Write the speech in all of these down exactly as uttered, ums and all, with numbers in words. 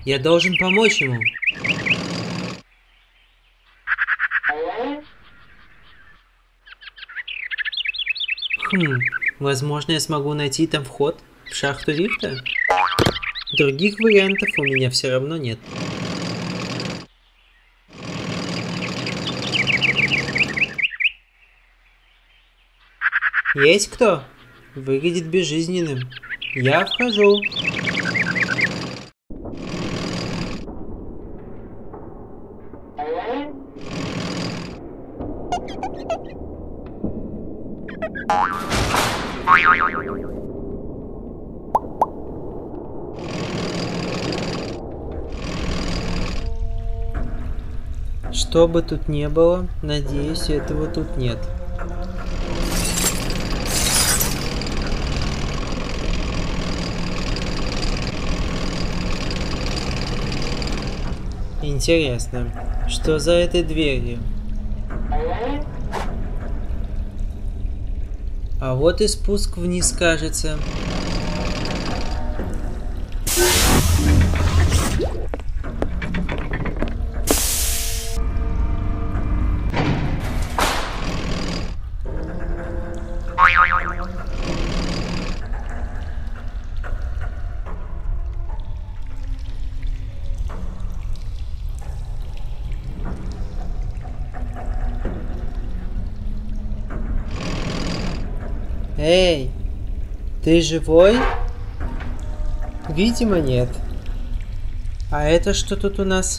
Я должен помочь ему. Хм, возможно, я смогу найти там вход в шахту лифта? Других вариантов у меня все равно нет. Есть кто? Выглядит безжизненным. Я вхожу. Что бы тут ни было, надеюсь, этого тут нет. Интересно, что за этой дверью? А вот и спуск вниз, кажется. Эй, ты живой? Видимо, нет. А это что тут у нас?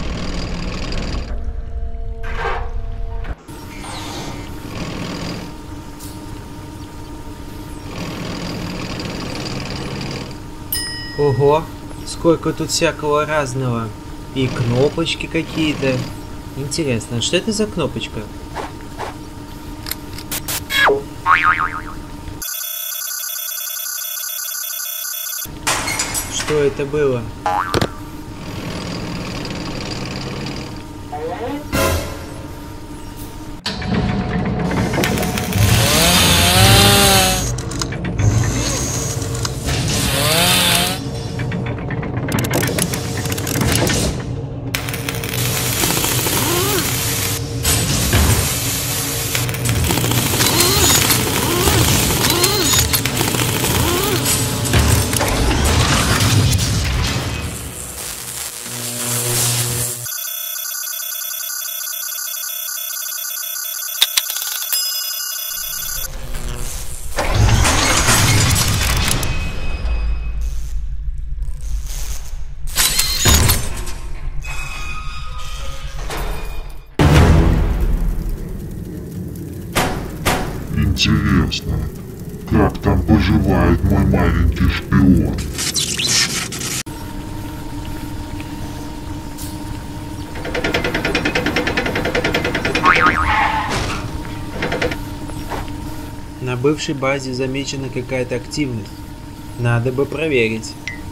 Ого, сколько тут всякого разного. И кнопочки какие-то. Интересно, что это за кнопочка? Что это было? Интересно, как там поживает мой маленький шпион? На бывшей базе замечена какая-то активность. Надо бы проверить.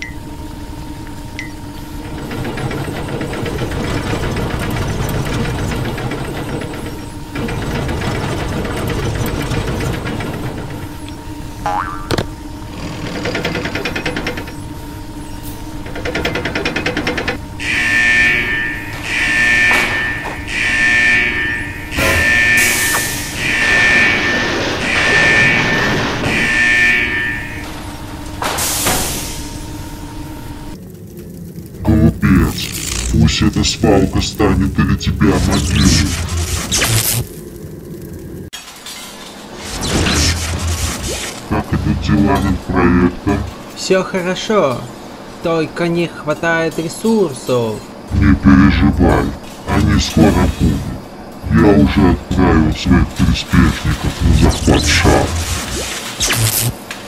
Пусть эта свалка станет для тебя могилой. Как идут дела над проектом? Все хорошо, только не хватает ресурсов. Не переживай, они скоро будут. Я уже отправил своих приспешников на захват шахты.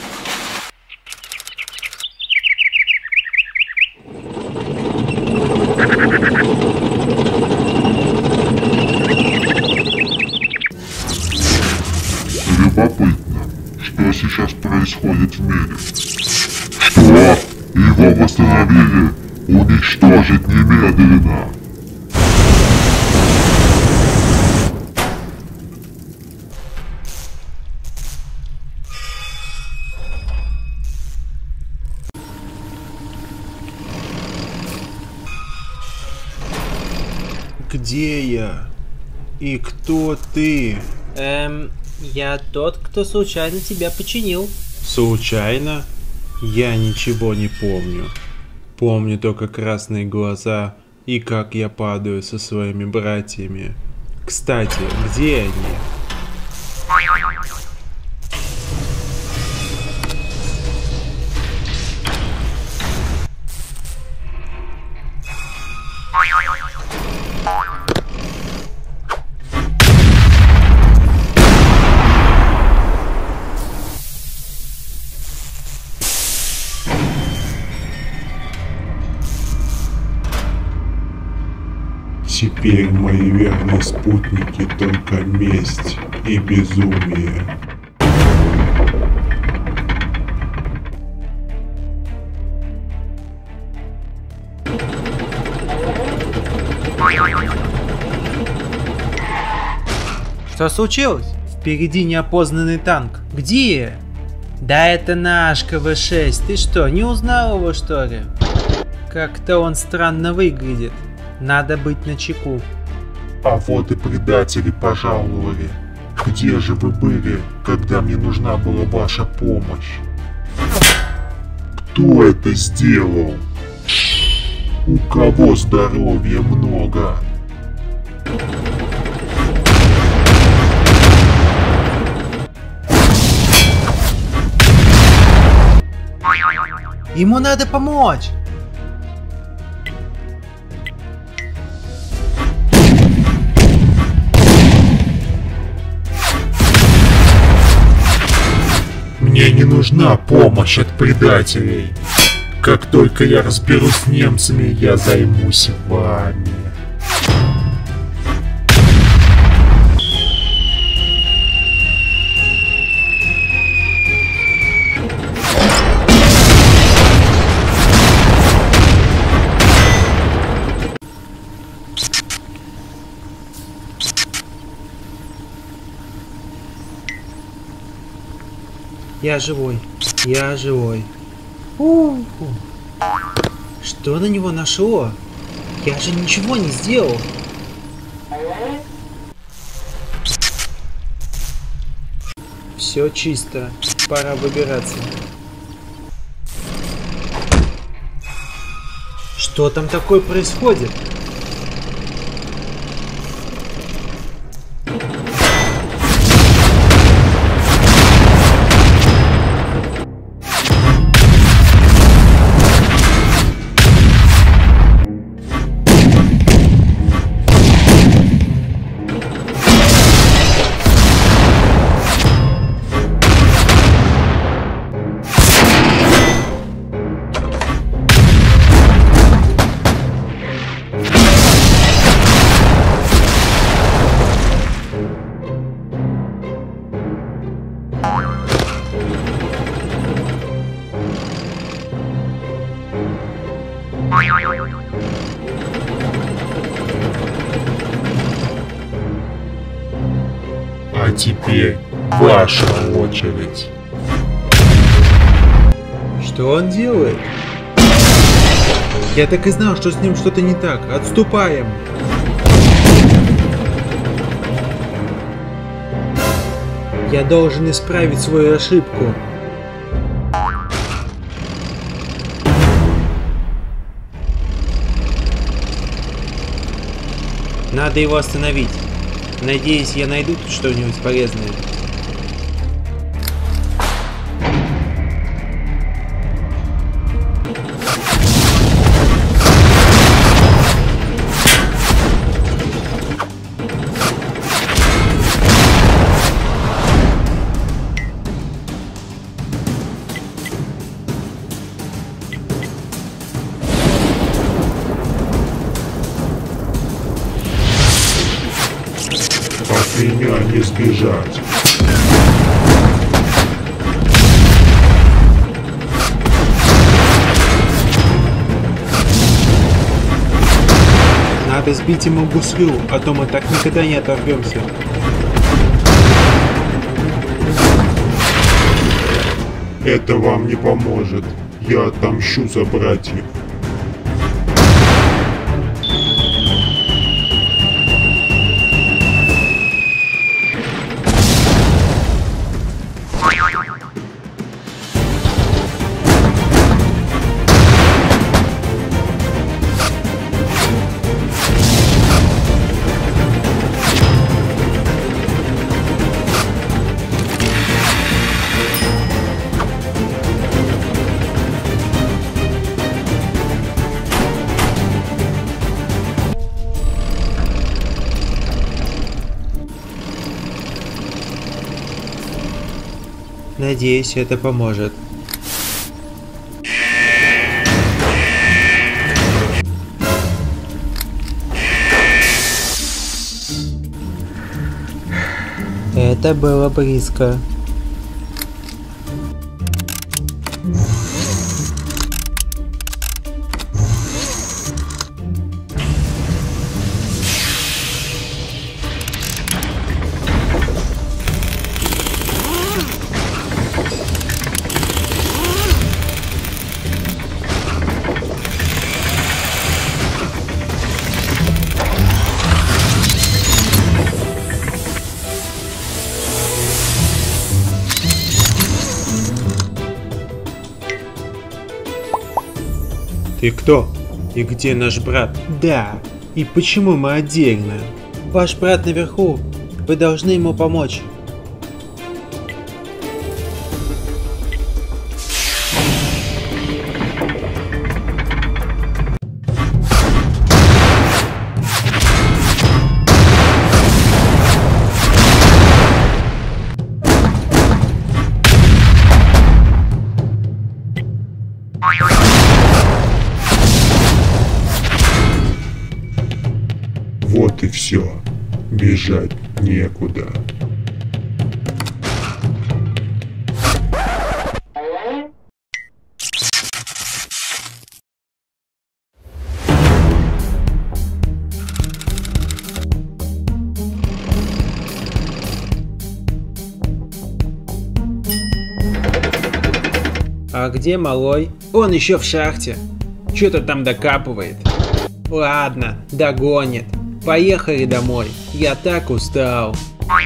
Любопытно, что сейчас происходит в мире. Что? Его восстановили? Уничтожить немедленно! Где я? И кто ты? Эм, я тот, кто случайно тебя починил. Случайно? Я ничего не помню. Помню только красные глаза и как я падаю со своими братьями. Кстати, где они? Теперь мои верные спутники только месть и безумие. Что случилось? Впереди неопознанный танк. Где? Да это наш ка вэ шесть. Ты что, не узнал его, что ли? Как-то он странно выглядит. Надо быть начеку. А вот и предатели пожаловали. Где же вы были, когда мне нужна была ваша помощь? Кто это сделал? У кого здоровья много? Ему надо помочь. Мне не нужна помощь от предателей. Как только я разберусь с немцами, я займусь вами. Я живой. Я живой. У-у-у. Что на него нашло? Я же ничего не сделал. Все чисто. Пора выбираться. Что там такое происходит? А теперь ваша очередь. Что он делает? Я так и знал, что с ним что-то не так. Отступаем! Я должен исправить свою ошибку. Надо его остановить. Надеюсь, я найду тут что-нибудь полезное. От меня не сбежать. Надо сбить ему гуслю, а то мы так никогда не оторвемся. Это вам не поможет. Я отомщу за братьев. Надеюсь, это поможет. Это было близко. Ты кто? И где наш брат? Да. И почему мы отдельно? Ваш брат наверху. Вы должны ему помочь. Вот и все. Бежать некуда. А где малой? Он еще в шахте. Что-то там докапывает. Ладно, догонит. Поехали домой. Я так устал.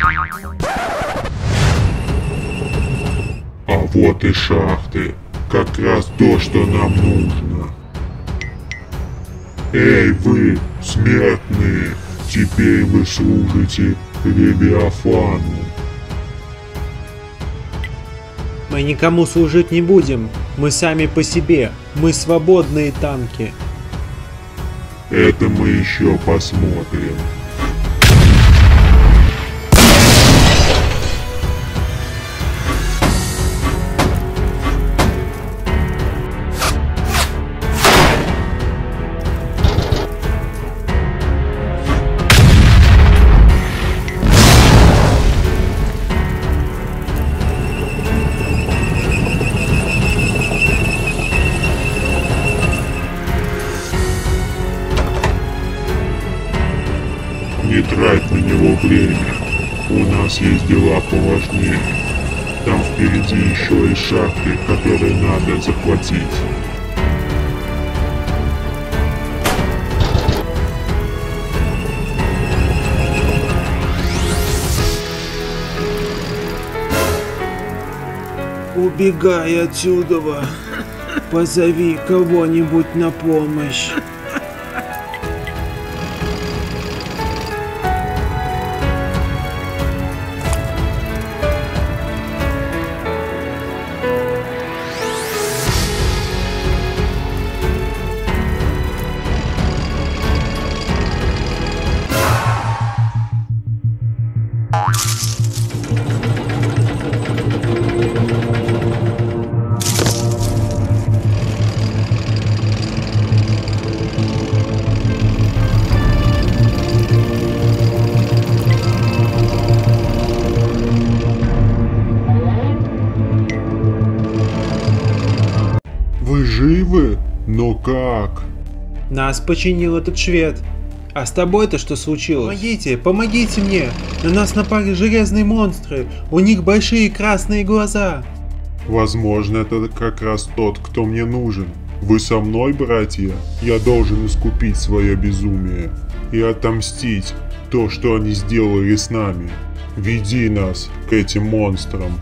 А вот и шахты. Как раз то, что нам нужно. Эй, вы, смертные, теперь вы служите Левиафану. Мы никому служить не будем. Мы сами по себе. Мы свободные танки. Это мы еще посмотрим. Не трать на него время. У нас есть дела поважнее. Там впереди еще и шахты, которые надо захватить. Убегай отсюда. Позови кого-нибудь на помощь. Вы живы? Но как? Нас починил этот швед. А с тобой-то что случилось? Помогите, помогите мне! На нас напали железные монстры. У них большие красные глаза. Возможно, это как раз тот, кто мне нужен. Вы со мной, братья? Я должен искупить свое безумие и отомстить то, что они сделали с нами. Веди нас к этим монстрам.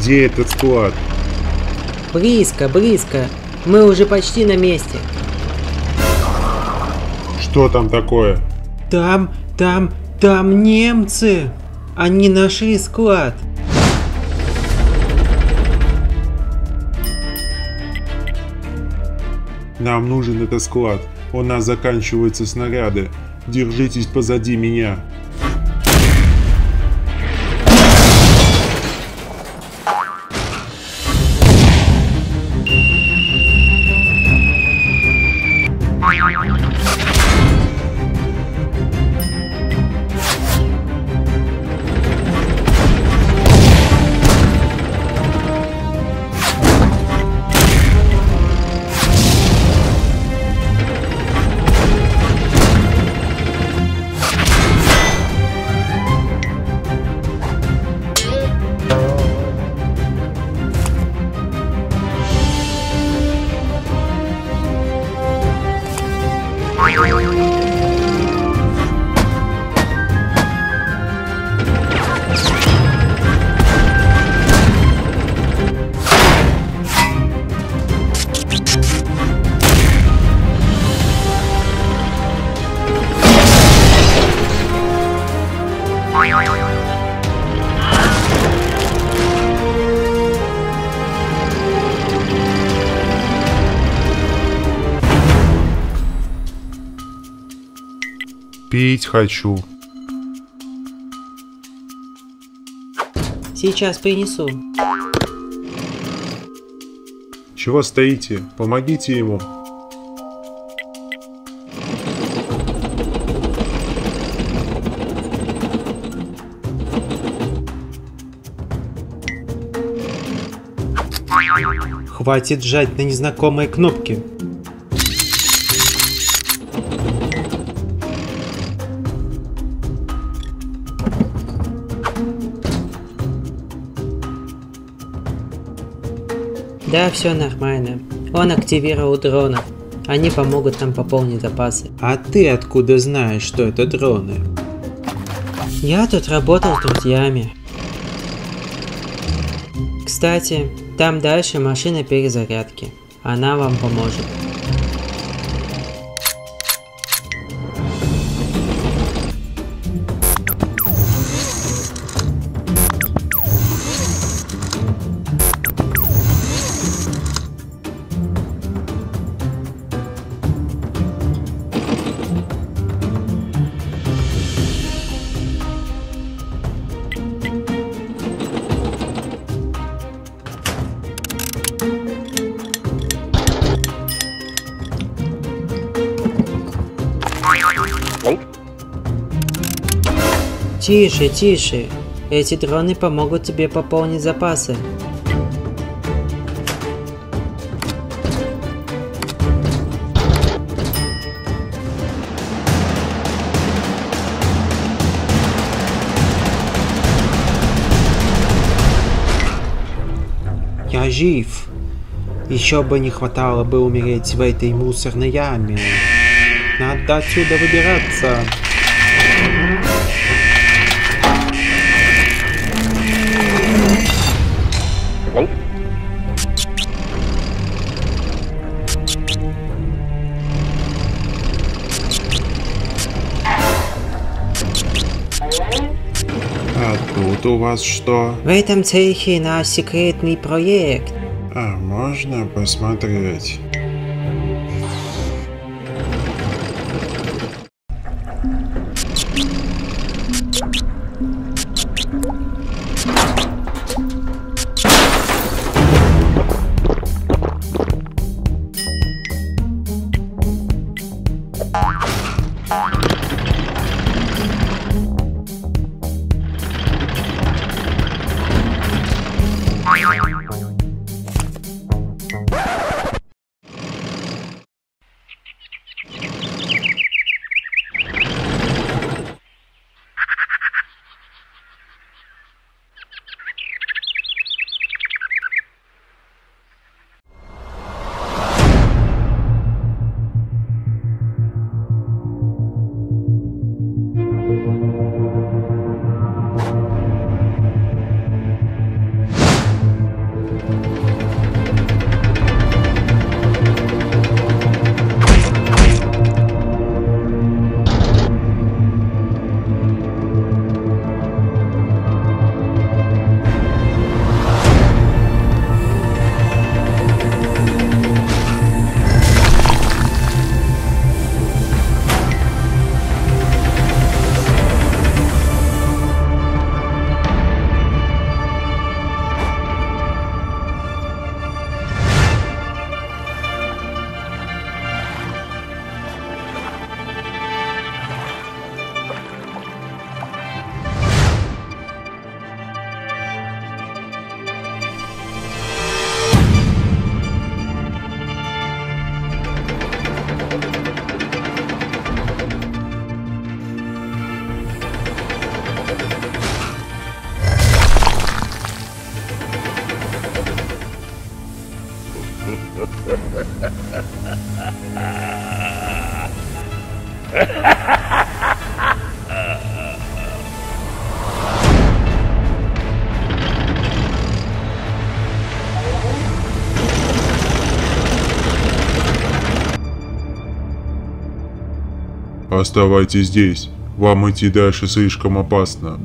Где этот склад? Близко, близко. Мы уже почти на месте. Что там такое? Там, там, там немцы. Они нашли склад. Нам нужен этот склад. У нас заканчиваются снаряды. Держитесь позади меня. Пить хочу. Сейчас принесу. Чего стоите? Помогите ему. Хватит жать на незнакомые кнопки. Да, все нормально. Он активировал дронов. Они помогут нам пополнить запасы. А ты откуда знаешь, что это дроны? Я тут работал с друзьями. Кстати, там дальше машина перезарядки. Она вам поможет. Тише, тише. Эти дроны помогут тебе пополнить запасы. Я жив. Еще бы не хватало бы умереть в этой мусорной яме. Надо отсюда выбираться. А тут у вас что? В этом цехе наш секретный проект. А можно посмотреть? Оставайтесь здесь. Вам идти дальше слишком опасно.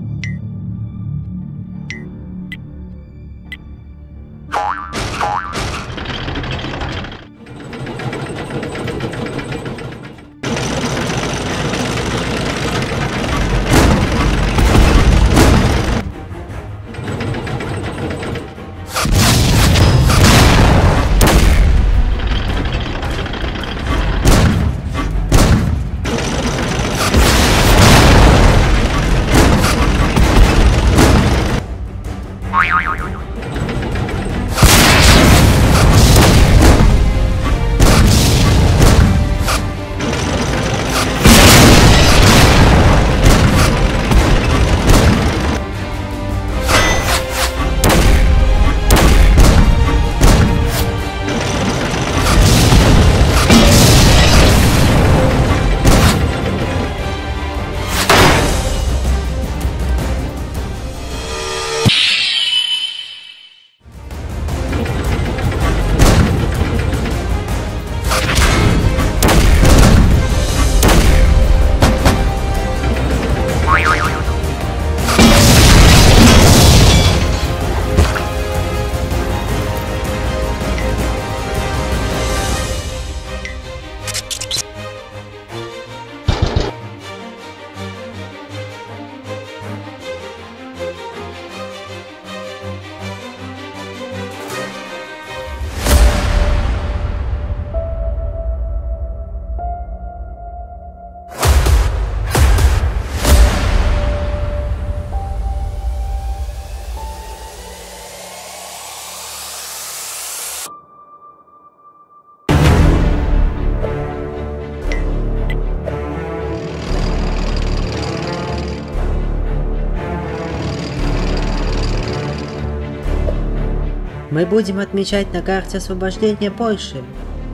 Мы будем отмечать на карте освобождения Польши.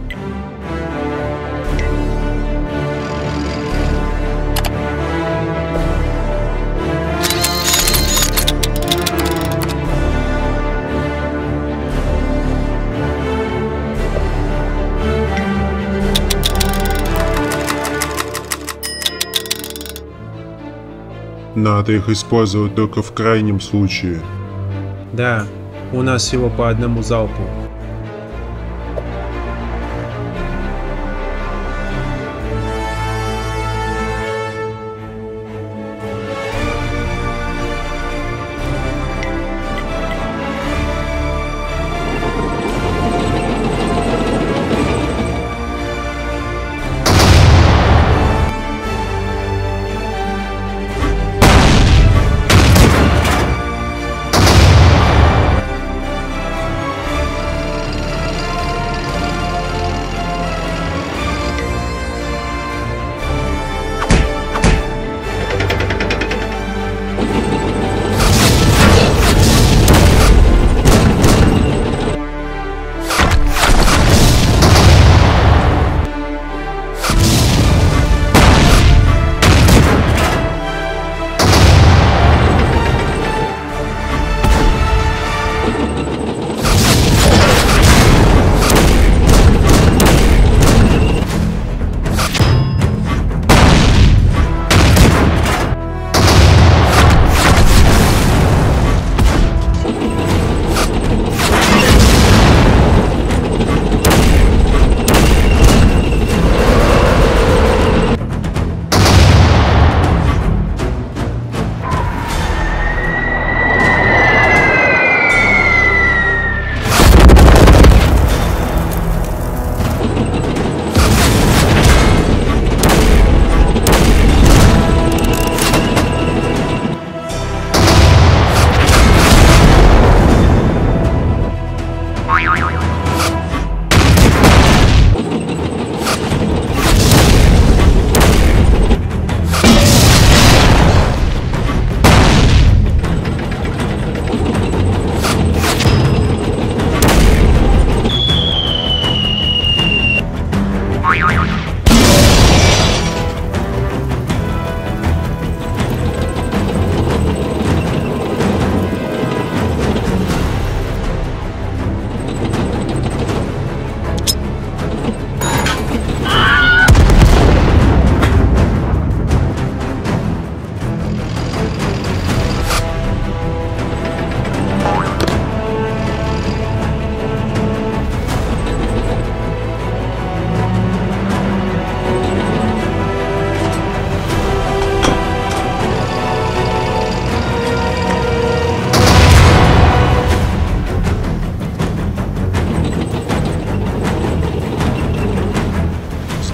Надо их использовать только в крайнем случае. Да, у нас всего по одному залпу.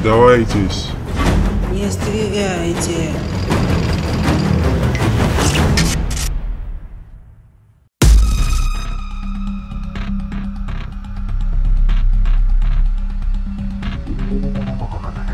Сдавайтесь. Не стреляйте. Oh,